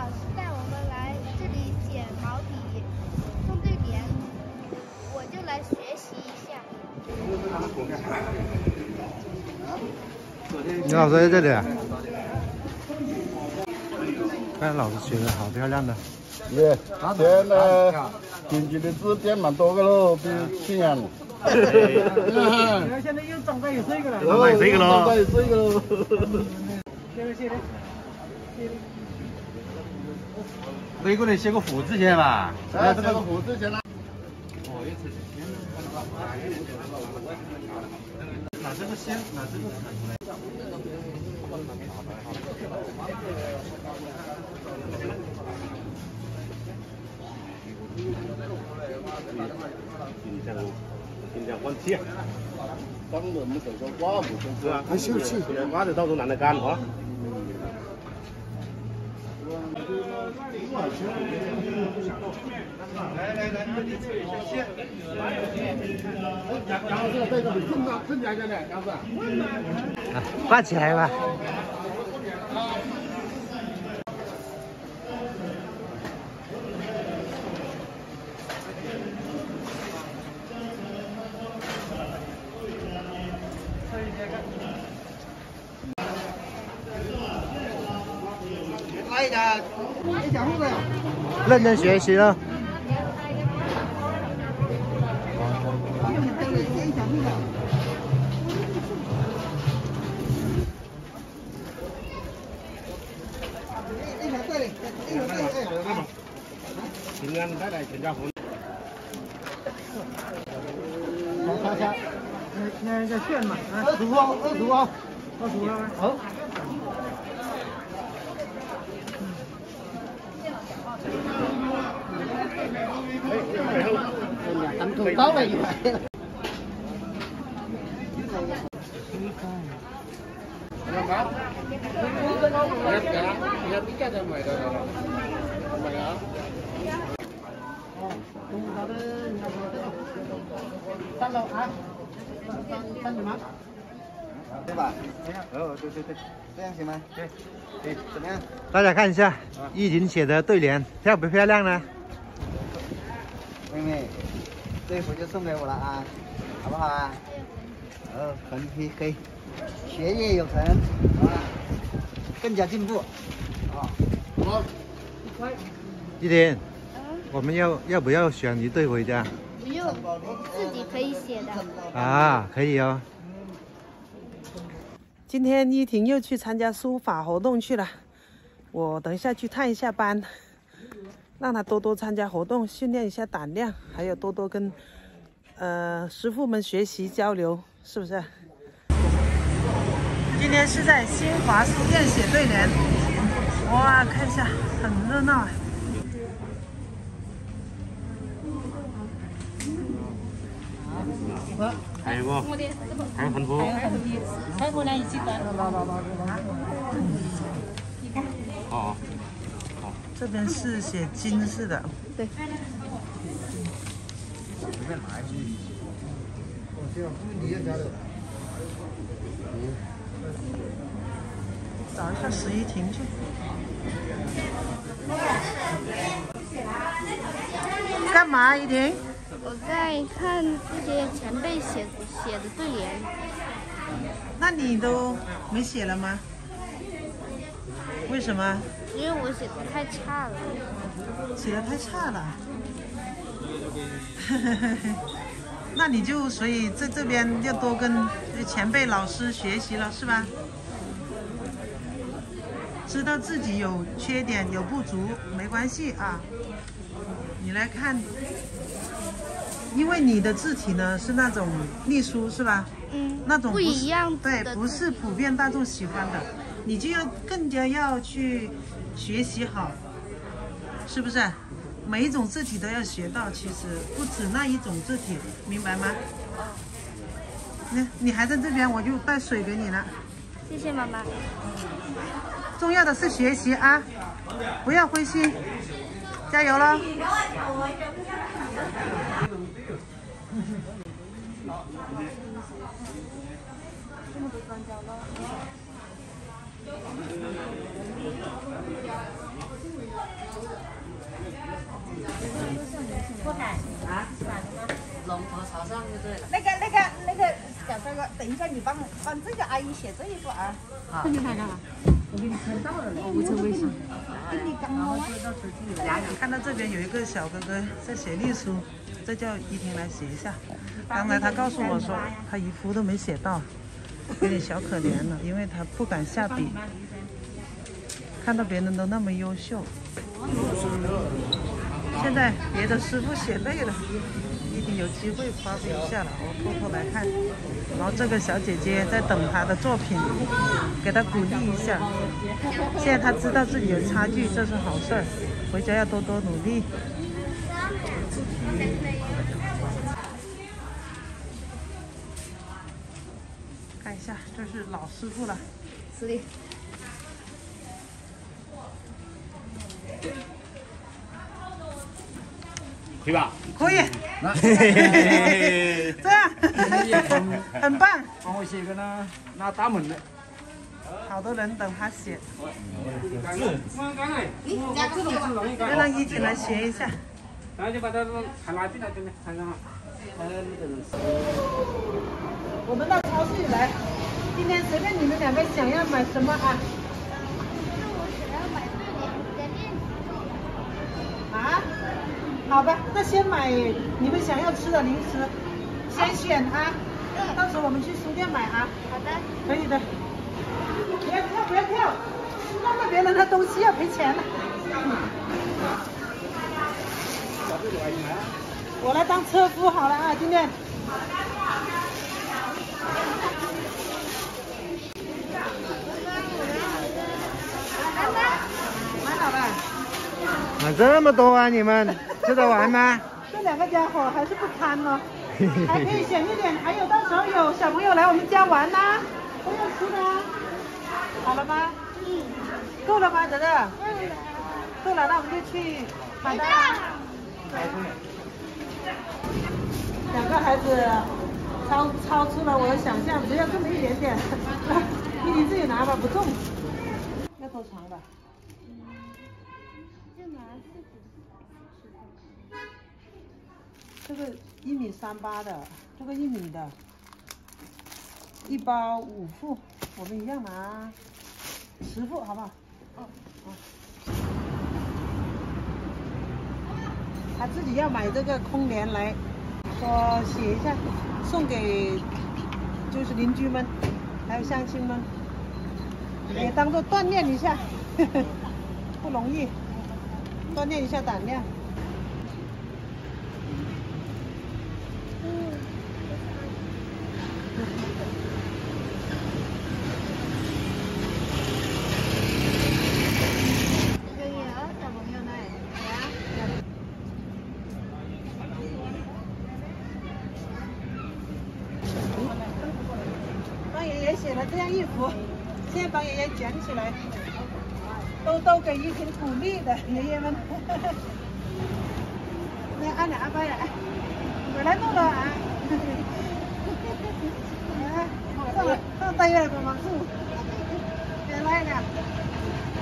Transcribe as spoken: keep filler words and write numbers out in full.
老师带我们来这里剪毛笔、送对联，我就来学习一下。 你老师在这里啊？看老师写的好漂亮的。 耶，现在平均的字变蛮多个喽，比去年。 现在又长大一岁个了， 长大一岁个喽，长大一岁个喽。 写的写的。 这个人写个福字先吧。 哎，这个福字先啦。 哦，也是。拿这个线，拿这个拿出来。金江，金江换气。 当我们手上挂不就是？ 还秀气，挂着到时候拿来干哈。 来来来，小谢， 杨老师，这个你正大正家家的，杨老师。 挂起来吧。 来一下，你讲话呀？ 认真学习了。平安带来全家福。 好，下下，那那个炫嘛，啊，二十五号，二十五号，二十五号，好。 等佢高嚟嘅。 兩把。一架，一啲家就唔係㗎，唔係啊。 哦，中午好的，你好的。三楼啊，三三什么？ 对吧？哦，对对对，这样行吗？对，对，怎么样？ 大家看一下，依婷写的对联漂不漂亮呢？ 妹妹，这幅就送给我了啊，好不好啊？哦，很可以，学业有成啊，更加进步啊。好， 依婷，我们要要不要选一对回家？ 不用，自己可以写的。 啊，可以哦。 今天依婷又去参加书法活动去了，我等一下去探一下班，让她多多参加活动，训练一下胆量，还有多多跟呃师傅们学习交流，是不是？今天是在新华书店写对联，哇，看一下，很热闹啊！ 还有不？还有很多。 还有我俩一起的。 哦。哦。 这边是写金饰的。对。 随便拿一句。哦，这样，你也加的。 找一下十一婷去。干嘛，依婷？ 我在看这些前辈写写的对联。 那你都没写了吗？为什么？ 因为我写的太差了。 写的太差了。那你就所以在这边要多跟前辈老师学习了，是吧？知道自己有缺点有不足没关系啊。你来看。 因为你的字体呢是那种隶书是吧？ 嗯， 那种不一样对，不是普遍大众喜欢的，你就要更加要去学习好，是不是？每一种字体都要学到，其实不止那一种字体，明白吗？那你还在这边，我就带水给你了。 谢谢妈妈。 重要的是学习啊，不要灰心，加油喽！ 这么多专家了。 等一下，你帮帮这个阿姨写这一个啊。 好。看见他干嘛？我给你看到了，我成微信。 跟你刚好啊。看到这边有一个小哥哥在写隶书，这叫依婷来写一下。刚才他告诉我说，他一幅都没写到，有点小可怜了，因为他不敢下笔。看到别人都那么优秀，现在别的师傅写累了，一定有机会发挥一下了。我偷偷来看，然后这个小姐姐在等她的作品，给她鼓励一下。现在她知道自己有差距，这是好事儿，回家要多多努力。看一下，这是老师傅了。 是的。 可以吧？ 可以。这样，很棒。 帮我写一个呢，拿大门的。 好多人等他写。 就让依婷来学一下。 然后就把它还拿进来，真的，看上了。 我们到超市里来，今天随便你们两个想要买什么啊？啊？好吧，那先买你们想要吃的零食，先选啊。到时候我们去书店买啊。 好的。 可以的。不要跳，不要跳，弄到别人的东西要赔钱的。我来当车夫好了啊，今天。买好了。 买这么多啊，你们吃得完吗？ 这两个家伙还是不贪哦，还可以选一点，还有到时候有小朋友来我们家玩呐、啊，都要吃的、啊。好了吗？嗯。够了吗，哲哲？够了。够了，那我们就去买单。两个孩子超超出了我的想象，只要这么一点点，你你自己拿吧，不重。要多长吧？ 就拿四十。 这个一米三八的，这个一米的，一包五副，我们一样拿十副，好不好？哦，好。他自己要买这个空帘来，说写一下，送给就是邻居们，还有乡亲们，也当做锻炼一下，呵呵，不容易，锻炼一下胆量。写了这样一幅，现在帮爷爷卷起来，都都给依婷鼓励的爷爷们。那按了阿伯了，回来弄了啊！来，上了上大院帮忙住，别来了。